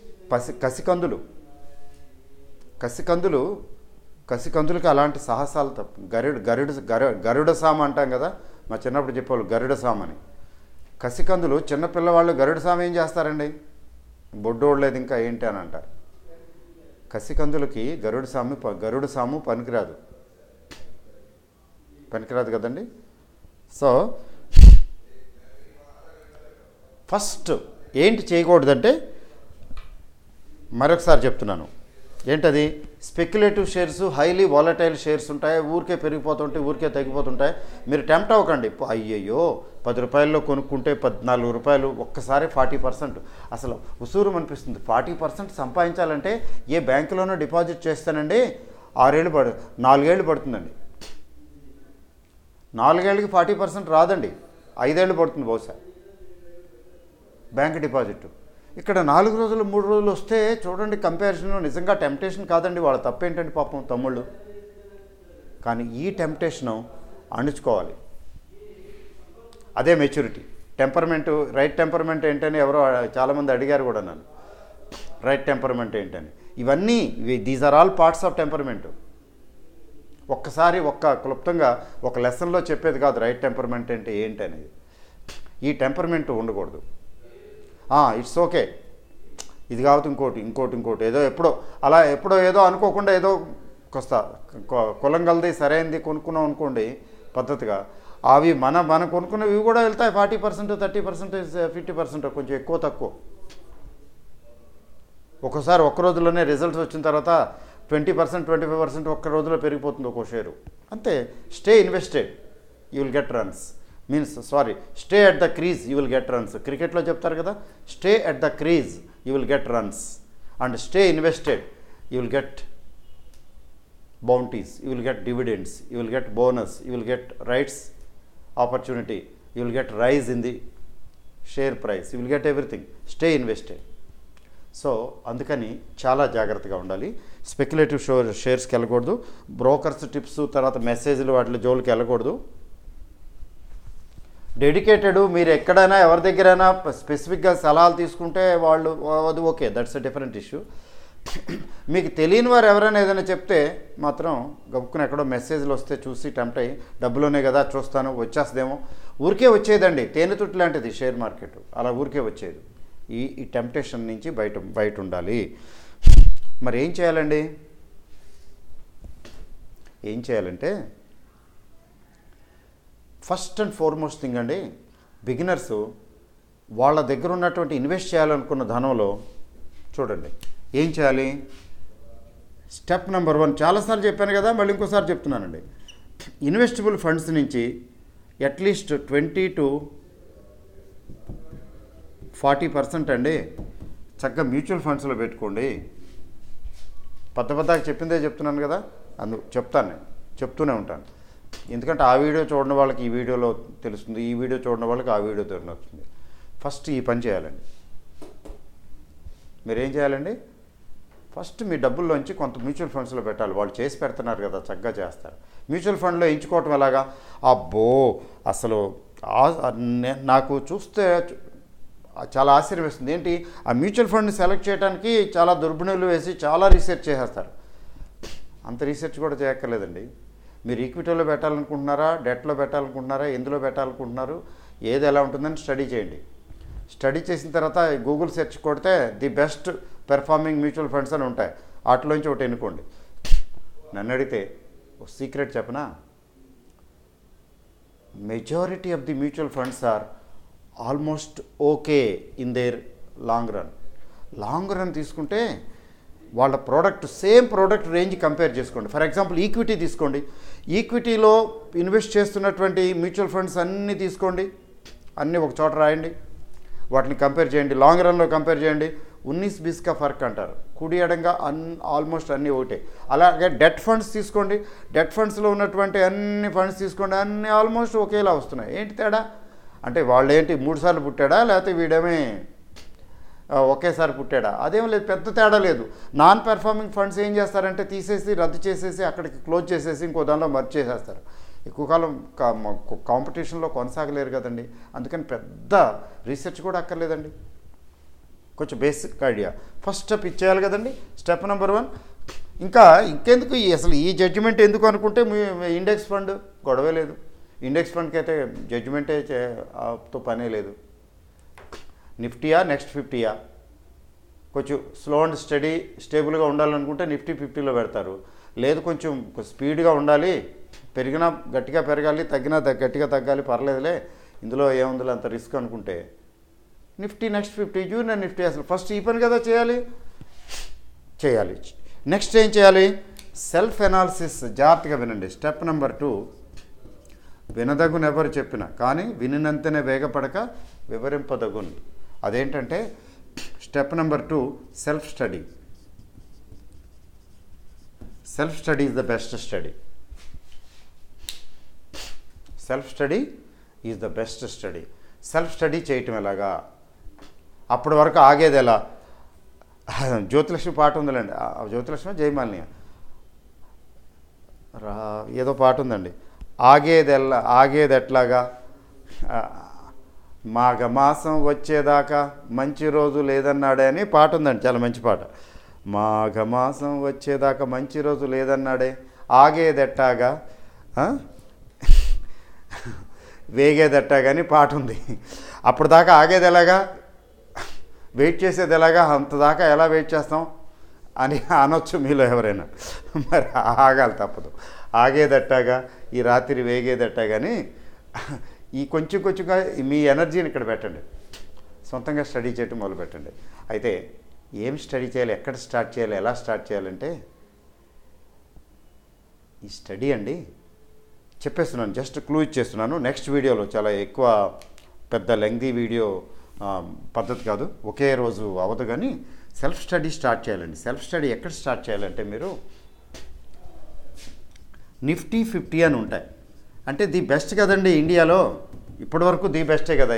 కసికందులకి అలాంటి సాహసాలు తప్పు. గరుడ సామ అంటాం కదా, మా చిన్నప్పుడు చెప్పేవాళ్ళు గరుడ సామని. కసికందులు చిన్నపిల్లవాళ్ళు గరుడ సామ ఏం చేస్తారండి? బొడ్డోడలేదు ఇంకా ఏంటి అని అంటారు. కసికందులకి గరుడు సాము పనికిరాదు కదండి. సో ఫస్ట్ ఏంటి చేయకూడదంటే, మరొకసారి చెప్తున్నాను, ఏంటది, speculative shares highly volatile shares ఉంటాయి, ఊరికే పెరిగిపోతుంటాయి, ఊరికే తగ్గిపోతుంటాయి. మీరు టెంప్ట్ అవ్వకండి. అయ్యయ్యో 10 రూపాయల్లో కొనుక్కుంటే 14 రూపాయలు, ఒక్కసారి 40%. అసలు ఉసూరు అనిపిస్తుంది. 40% సంపాదించాలంటే ఏ బ్యాంకులోనో డిపాజిట్ చేస్తానండి 4 ఏళ్ళు పడుతుందండి. 4 ఏళ్ళకి 40% రాదండి, 5 ఏళ్ళు పడుతుంది బహుశా బ్యాంక్ డిపాజిట్. ఇక్కడ 4 రోజులు 3 రోజులు వస్తే చూడండి కంపారిజన్. నిజంగా టెంప్టేషన్ కాదండి, వాళ్ళ తప్పేంటండి పాపం తమ్ముళ్ళు. కానీ ఈ టెంప్టేషను అణుచుకోవాలి. అదే మెచ్యూరిటీ. రైట్ టెంపర్మెంట్ ఏంటని ఎవరో చాలామంది అడిగారు కూడా నన్ను, రైట్ టెంపర్మెంట్ ఏంటని. These are all parts of temperament. ఒక్కసారి క్లుప్తంగా ఒక లెసన్లో చెప్పేది కాదు రైట్ టెంపర్మెంట్ అంటే ఏంటి అనేది. ఈ టెంపర్మెంట్ ఉండకూడదు. ఇట్స్ ఓకే, ఇది కావద్దు ఇంకోటి ఎప్పుడో ఏదో అనుకోకుండా ఏదో కొస్తా కులంగలది సరైనది కొనుక్కున్నాం అనుకోండి పద్ధతిగా, అవి మన కొనుక్కున్నవి కూడా వెళ్తాయి 40%, 30%, 50%, కొంచెం ఎక్కువ తక్కువ. ఒక్కోసారి ఒక్క రోజులోనే రిజల్ట్స్ వచ్చిన తర్వాత 20%, 25% ఒక్క రోజులో పెరిగిపోతుంది ఒక్కో షేరు. అంతే. Stay invested, you will get runs. Stay at the crease, you will get runs. క్రికెట్లో చెప్తారు కదా, stay at the crease, you will get runs. And stay invested, you will get bounties, you will get dividends, you will get bonus, you will get rights opportunity, you will get rise in the share price, you will get everything. Stay invested. So అందుకని చాలా జాగ్రత్తగా ఉండాలి. Speculative షేర్స్కి వెళ్ళకూడదు. Brokers tips, తర్వాత మెసేజ్లు, వాటి జోలికి వెళ్ళకూడదు. డెడికేటెడ్, మీరు ఎక్కడైనా ఎవరి దగ్గరైనా స్పెసిఫిక్గా సలహాలు తీసుకుంటే వాళ్ళు అది okay, that's a different issue. మీకు తెలియని వారు ఎవరైనా ఏదైనా చెప్తే మాత్రం గబుక్కుని ఎక్కడో మెసేజ్లు వస్తే చూసి టెంప్ట్ అయ్యి, డబ్బులోనే కదా చూస్తాను వచ్చేస్తుందేమో, ఊరికే వచ్చేదండి. తేనెతుట్టు లాంటిది షేర్ మార్కెట్, అలా ఊరికే వచ్చేది. ఈ టెంప్టేషన్ నుంచి బయట ఉండాలి. మరి ఏం చేయాలంటే ఫస్ట్ అండ్ ఫార్మోస్ట్ థింగ్ అండి, బిగినర్స్ వాళ్ళ దగ్గర ఉన్నటువంటి ఇన్వెస్ట్ చేయాలనుకున్న ధనంలో చూడండి ఏం చేయాలి. స్టెప్ నెంబర్ 1 చాలాసార్లు చెప్పాను కదా, మళ్ళీ ఇంకోసారి చెప్తున్నానండి. ఇన్వెస్టబుల్ ఫండ్స్ నుంచి అట్లీస్ట్ 20 to 40% అండి చక్కగా మ్యూచువల్ ఫండ్స్లో పెట్టుకోండి. పెద్దగా చెప్పిందే చెప్తున్నాను కదా, చెప్తూనే ఉంటాను. ఎందుకంటే ఆ వీడియో చూడని వాళ్ళకి ఈ వీడియోలో తెలుస్తుంది, ఈ వీడియో చూడని వాళ్ళకి ఆ వీడియో తెలుస్తుంది. ఫస్ట్ ఈ పని చేయాలండి. మీరేం చేయాలండి, ఫస్ట్ మీ డబ్బుల్లోంచి కొంత మ్యూచువల్ ఫండ్స్లో పెట్టాలి. వాళ్ళు చేసి పెడుతున్నారు కదా, చక్కగా చేస్తారు. మ్యూచువల్ ఫండ్లో ఎంచుకోవటం ఎలాగా, అబ్బో అసలు నాకు చూస్తే చాలా ఆశ్చర్యం వేస్తుంది. ఏంటి, ఆ మ్యూచువల్ ఫండ్ని సెలెక్ట్ చేయడానికి చాలా దుర్బిణులు వేసి చాలా రీసెర్చ్ చేసేస్తారు. అంత రీసెర్చ్ కూడా చేయక్కర్లేదండి. మీరు ఈక్విటీలో పెట్టాలనుకుంటున్నారా, డెట్లో పెట్టాలనుకుంటున్నారా, ఎందులో పెట్టాలనుకుంటున్నారు, ఏది ఎలా ఉంటుందని స్టడీ చేయండి. స్టడీ చేసిన తర్వాత గూగుల్ సెర్చ్ కొడితే the best performing mutual funds అని ఉంటాయి. వాటిలోంచి ఒకటి ఎన్నుకోండి. నన్ను అడిగితే ఒక సీక్రెట్ చెప్పనా, majority of the mutual funds are almost okay in their long run తీసుకుంటే వాళ్ళ సేమ్ ప్రోడక్ట్ రేంజ్ కంపేర్ చేసుకోండి. ఫర్ ఎగ్జాంపుల్ ఈక్విటీ తీసుకోండి. ఈక్విటీలో ఇన్వెస్ట్ చేస్తున్నటువంటి మ్యూచువల్ ఫండ్స్ అన్నీ తీసుకోండి, అన్నీ ఒక చోట రాయండి, వాటిని కంపేర్ చేయండి. లాంగ్ రన్లో కంపేర్ చేయండి. 19-20 का ఫర్క్ అంటారు. కుడి ఎడంగా ఆల్మోస్ట్ అన్నీ ఒకటే. అలాగే డెట్ ఫండ్స్ తీసుకోండి. డెట్ ఫండ్స్లో ఉన్నటువంటి అన్ని ఫండ్స్ తీసుకోండి, అన్నీ ఆల్మోస్ట్ ఒకేలా వస్తున్నాయి. ఏంటి తేడా అంటే, వాళ్ళు ఏంటి 3 సార్లు పుట్టాడా, లేకపోతే వీడేమే ఒకేసారి పుట్టాడా, అదేం లేదు, పెద్ద తేడా లేదు. నాన్ పెర్ఫార్మింగ్ ఫండ్స్ ఏం చేస్తారంటే తీసేసి రద్దు చేసేసి అక్కడికి క్లోజ్ చేసేసి ఇంకో దానిలో మర్చి చేసేస్తారు. ఎక్కువ కాలం కాంపిటీషన్లో కొనసాగలేరు కదండి. అందుకని పెద్ద రీసెర్చ్ కూడా అక్కర్లేదండి, కొంచెం బేసిక్ ఐడియా. ఫస్ట్ స్టెప్ ఇచ్చేయాలి కదండి, స్టెప్ నెంబర్ 1. ఇంకెందుకు అసలు ఈ జడ్జిమెంట్ ఎందుకు అనుకుంటే, మీ ఇండెక్స్ ఫండ్ గొడవే లేదు. ఇండెక్స్ ఫండ్కి అయితే జడ్జిమెంటే తో పనే లేదు. నిఫ్టీయా నెక్స్ట్ 50యా కొంచెం స్లో అండ్ స్టేబుల్గా ఉండాలనుకుంటే నిఫ్టీ 50లో పెడతారు. లేదు కొంచెం స్పీడ్గా ఉండాలి, పెరిగినా గట్టిగా పెరగాలి, తగ్గినా గట్టిగా తగ్గాలి, పర్లేదులే ఇందులో ఏముందిలే అంత రిస్క్ అనుకుంటే నిఫ్టీ నెక్స్ట్ 50, జూనియర్ నిఫ్టీ. అసలు ఫస్ట్ ఈ పని కదా చేయాలి. నెక్స్ట్ ఏం చేయాలి? Self analysis. జాగ్రత్తగా వినండి. స్టెప్ నెంబర్ 2, వినదగును ఎవరు చెప్పిన కానీ వినినంతనే వేగపడక వివరింపదగును. అదేంటంటే step number 2, self study. Self study is the best study. Self study is the best study. Self study చేయటం ఎలాగా? అప్పటి వరకు ఆగేది ఎలా? జ్యోతిలక్ష్మి పాట ఉందిలేండి. జ్యోతిలక్ష్మి జయమాలిని ఏదో పాట ఉందండి. ఆగేది ఎట్లాగా, మాఘమాసం వచ్చేదాకా మంచి రోజు లేదన్నాడే అని పాట ఉందండి. చాలా మంచి పాట. మాఘమాసం వచ్చేదాకా మంచి రోజు లేదన్నాడే, ఆగేదెట్టాగా వేగేదెట్టాగా అని పాట ఉంది. అప్పుడు దాకా ఆగేది ఎలాగా, వెయిట్ చేసేది ఎలాగా, అంతదాకా ఎలా వెయిట్ చేస్తాం అని అనొచ్చు మీలో ఎవరైనా. మరి ఆగాలి, తప్పదు. ఆగేదట్టాగా, ఈ రాత్రి వేగేదట్టాగాని ఈ కొంచెంగా మీ ఎనర్జీని ఇక్కడ పెట్టండి. సొంతంగా స్టడీ చేయటం మొదలు పెట్టండి. అయితే ఏం స్టడీ చేయాలి, ఎక్కడ స్టార్ట్ చేయాలి, ఎలా స్టార్ట్ చేయాలంటే ఈ స్టడీ అండి చెప్పేస్తున్నాను, జస్ట్ క్లూ ఇచ్చేస్తున్నాను. నెక్స్ట్ వీడియోలో చాలా ఎక్కువ పెద్ద లెంగ్దీ వీడియో పద్ధతి కాదు, ఒకే రోజు అవ్వదు. కానీ సెల్ఫ్ స్టడీ స్టార్ట్ చేయాలండి. సెల్ఫ్ స్టడీ ఎక్కడ స్టార్ట్ చేయాలంటే మీరు నిఫ్టీ 50 అని ఉంటాయి. అంటే ది బెస్ట్ కదండి ఇండియాలో, ఇప్పటి వరకు ది బెస్టే కదా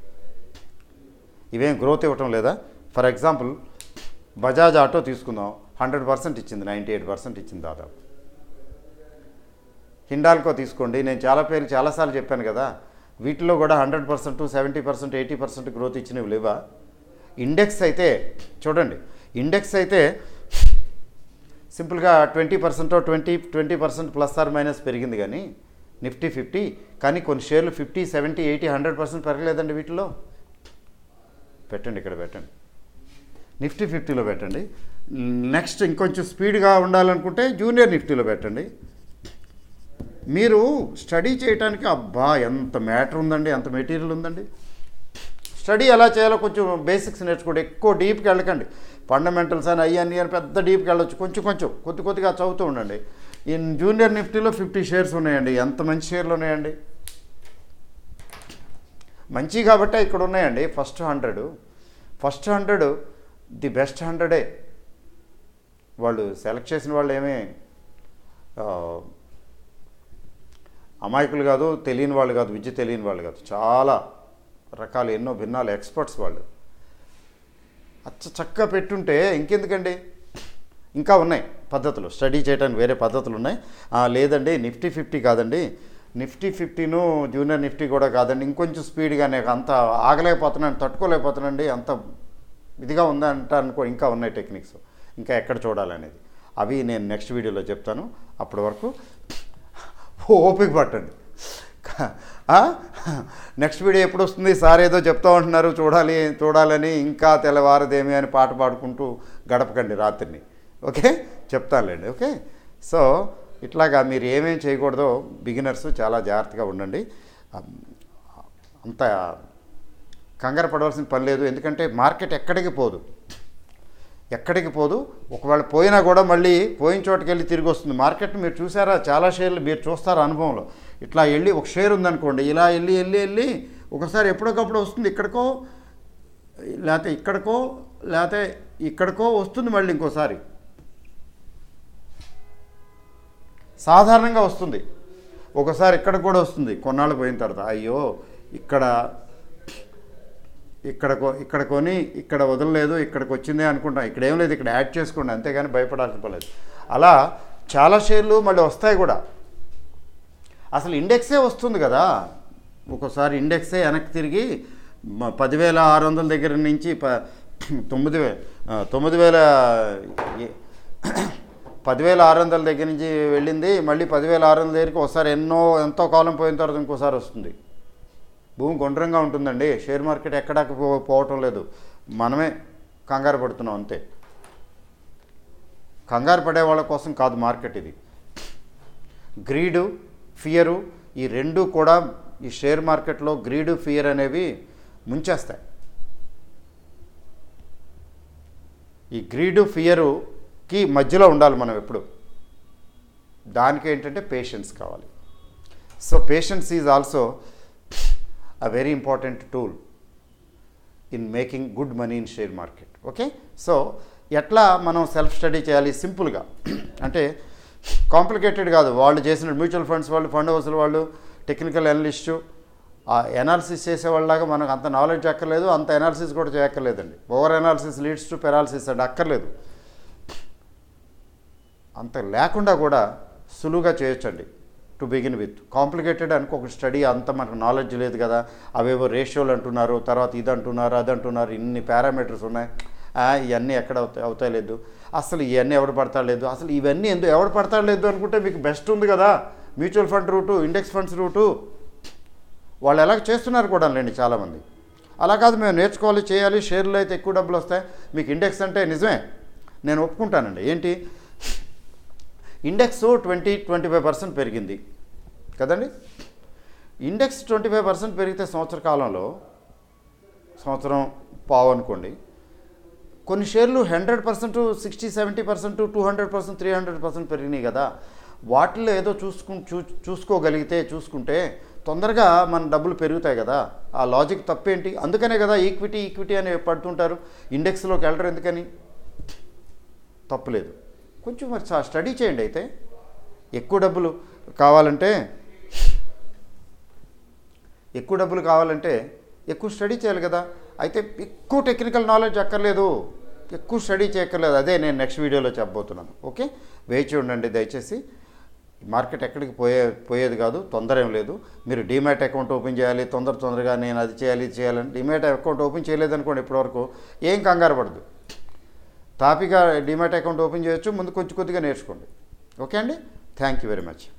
ఇవేం గ్రోత్ ఇవ్వటం లేదా? ఫర్ ఎగ్జాంపుల్ బజాజ్ ఆటో తీసుకుందాం, 100% ఇచ్చింది, 98% ఇచ్చింది దాదాపు. హిండాల్కో తీసుకోండి, నేను చాలాసార్లు చెప్పాను కదా, వీటిలో కూడా 100%, 70%, 80% గ్రోత్ ఇచ్చినవి లేవా? ఇండెక్స్ అయితే చూడండి, ఇండెక్స్ అయితే సింపుల్గా 20% ప్లస్ ఆర్ మైనస్ పెరిగింది కానీ నిఫ్టీ 50, కానీ కొన్ని షేర్లు 50, 70, 80, 100% పెరగలేదండి. వీటిలో పెట్టండి, ఇక్కడ పెట్టండి, నిఫ్టీ 50లో పెట్టండి. నెక్స్ట్ ఇంకొంచెం స్పీడ్గా ఉండాలనుకుంటే జూనియర్ నిఫ్టీలో పెట్టండి. మీరు స్టడీ చేయడానికి అబ్బా ఎంత మ్యాటర్ ఉందండి, ఎంత మెటీరియల్ ఉందండి. స్టడీ ఎలా చేయాలో కొంచెం బేసిక్స్ నేర్చుకోండి. ఎక్కువ డీప్కి వెళ్ళకండి. ఫండమెంటల్స్ అని అయ్యి అని పెద్ద డీప్కి వెళ్ళొచ్చు. కొద్దిగా చదువుతూ ఉండండి. ఈ జూనియర్ నిఫ్టీలో 50 షేర్స్ ఉన్నాయండి. ఎంత మంచి షేర్లు ఉన్నాయండి, మంచి కాబట్టే ఇక్కడ ఉన్నాయండి. First 100 the best 100. వాళ్ళు సెలెక్ట్ చేసిన వాళ్ళు ఏమీ అమాయకులు కాదు, తెలియని వాళ్ళు కాదు, విద్య తెలియని వాళ్ళు కాదు, చాలా రకాలు ఎన్నో భిన్నాలు ఎక్స్పర్ట్స్ వాళ్ళు. చక్కగా పెట్టుంటే ఇంకెందుకండి, ఇంకా ఉన్నాయి పద్ధతులు స్టడీ చేయడానికి, వేరే పద్ధతులు ఉన్నాయి. లేదండి నిఫ్టీ 50 కాదండి, నిఫ్టీ 50ను జూనియర్ నిఫ్టీ కూడా కాదండి, ఇంకొంచెం స్పీడ్గానే, అంత ఆగలేకపోతున్నాను, తట్టుకోలేకపోతున్నాండి, అంత ఇదిగా ఉందంట అనుకో, ఇంకా ఉన్నాయి టెక్నిక్స్, ఇంకా ఎక్కడ చూడాలనేది. అవి నేను నెక్స్ట్ వీడియోలో చెప్తాను. అప్పటి వరకు ఓపిక పట్టండి. నెక్స్ట్ వీడియో ఎప్పుడు వస్తుంది? సార్ ఏదో చెప్తా ఉంటున్నారు చూడాలని, ఇంకా తెల్లవారదేమి అని పాట పాడుకుంటూ గడపకండి రాత్రిని. ఓకే, చెప్తానులేండి. ఓకే, సో ఇట్లాగా మీరు ఏమేమి చేయకూడదో బిగినర్స్ చాలా జాగ్రత్తగా ఉండండి. అంత కంగారు పడవలసిన పని లేదు. ఎందుకంటే మార్కెట్ ఎక్కడికి పోదు. ఒకవేళ పోయినా కూడా మళ్ళీ పోయిన చోటుకి వెళ్ళి తిరిగి వస్తుంది. మార్కెట్ మీరు చూసారా, చాలా షేర్లు మీరు చూస్తారు అనుభవంలో. ఇట్లా వెళ్ళి ఒక షేర్ ఉందనుకోండి, ఇలా వెళ్ళి ఒకసారి ఎప్పటికప్పుడు వస్తుంది, లేకపోతే ఇక్కడికో వస్తుంది, మళ్ళీ ఇంకోసారి సాధారణంగా వస్తుంది. ఒకసారి ఇక్కడ కూడా వస్తుంది, కొన్నాళ్ళు పోయిన తర్వాత అయ్యో ఇక్కడ కొని ఇక్కడ వదలలేదు, ఇక్కడికి వచ్చిందే అనుకుంటాం. ఇక్కడ ఏం లేదు, ఇక్కడ యాడ్ చేసుకోండి, అంతేగాని భయపడాల్సిన పర్లేదు. అలా చాలా షేర్లు మళ్ళీ వస్తాయి కూడా. అసలు ఇండెక్సే వస్తుంది కదా, ఒక్కోసారి ఇండెక్సే వెనక్కి తిరిగి 10,600 దగ్గర నుంచి 10,600 దగ్గర నుంచి వెళ్ళింది, మళ్ళీ 10,600 దగ్గరికి ఒకసారి ఎంతో కాలం పోయిన తర్వాత ఇంకోసారి వస్తుంది. భూమి గుండ్రంగా ఉంటుందండి. షేర్ మార్కెట్ ఎక్కడా పోవటం లేదు, మనమే కంగారు పడుతున్నాం అంతే. కంగారు పడే వాళ్ళ కోసం కాదు మార్కెట్ ఇది. గ్రీడు, ఫియరు, ఈ రెండు కూడా ఈ షేర్ మార్కెట్లో గ్రీడు, ఫియర్ అనేవి ముంచేస్తాయి. ఈ గ్రీడు, ఫియరుకి మధ్యలో ఉండాలి మనం ఎప్పుడు. దానికి ఏంటంటే పేషెన్స్ కావాలి. So patience is also a very important tool in making good money in share market. Okay, so ఎట్లా మనం సెల్ఫ్ స్టడీ చేయాలి సింపుల్గా, అంటే కాంప్లికేటెడ్ కాదు. వాళ్ళు చేసిన మ్యూచువల్ ఫండ్స్ వాళ్ళు, ఫండ్ హౌస్ల వాళ్ళు, టెక్నికల్ అనలిస్టు, ఆ ఎనాలిసిస్ చేసేవాళ్ళలాగా మనకు అంత నాలెడ్జ్ అక్కర్లేదు, అంత ఎనాలిసిస్ కూడా చేయక్కర్లేదండి. Over analysis leads to paralysis అండి, అక్కర్లేదు. అంత లేకుండా కూడా సులువుగా చేయొచ్చండి టు బిగిన్ విత్. కాంప్లికేటెడ్ అనుకో ఒక స్టడీ, అంత మనకు నాలెడ్జ్ లేదు కదా, అవేవో రేషియోలు అంటున్నారు, తర్వాత ఇది అంటున్నారు, అది అంటున్నారు, ఇన్ని పారామీటర్స్ ఉన్నాయి, ఇవన్నీ ఎక్కడ అవుతాయి లేదు, అసలు ఇవన్నీ ఎవడు పడతాలేదు, అసలు ఇవన్నీ ఎందుకు ఎవడు పడతాలేదు అనుకుంటే మీకు బెస్ట్ ఉంది కదా mutual fund route, index funds route. వాళ్ళు ఎలా చేస్తున్నారు కూడా లేండి చాలామంది. అలా కాదు, మేము నేర్చుకోవాలి, చేయాలి, షేర్లు అయితే ఎక్కువ డబ్బులు వస్తాయి. మీకు ఇండెక్స్ అంటే నిజమే, నేను ఒప్పుకుంటానండి. ఏంటి ఇండెక్స్ 25% పెరిగింది కదండి. ఇండెక్స్ 25% పెరిగితే సంవత్సర కాలంలో, సంవత్సరం పావు అనుకోండి, కొన్ని షేర్లు 100%, 60-70%, 200%, 300% పెరిగినాయి కదా. వాటిల్లో ఏదో చూసుకుంటే తొందరగా మన డబ్బులు పెరుగుతాయి కదా. ఆ లాజిక్ తప్పేంటి? అందుకనే కదా ఈక్విటీ అని పడుతుంటారు, ఇండెక్స్లోకి వెళ్ళరు. ఎందుకని? తప్పులేదు. కొంచెం మరి స్టడీ చేయండి. అయితే ఎక్కువ డబ్బులు కావాలంటే ఎక్కువ స్టడీ చేయాలి కదా. అయితే ఎక్కువ టెక్నికల్ నాలెడ్జ్ అక్కర్లేదు, ఎక్కువ స్టడీ చేయక్కర్లేదు. అదే నేను నెక్స్ట్ వీడియోలో చెప్పబోతున్నాను. ఓకే, వేచి ఉండండి దయచేసి. మార్కెట్ ఎక్కడికి పోయేది కాదు, తొందర ఏం లేదు. మీరు డీమ్యాట్ అకౌంట్ ఓపెన్ చేయాలి, తొందరగా నేను అది చేయాలి ఇది చేయాలని డీమ్యాట్ అకౌంట్ ఓపెన్ చేయలేదనుకోండి, ఇప్పటివరకు ఏం కంగారు పడదు, తాపిగా డీమ్యాట్ అకౌంట్ ఓపెన్ చేయొచ్చు. ముందు కొంచెం కొద్దిగా నేర్చుకోండి. ఓకే అండి, థ్యాంక్ యూ వెరీ మచ్.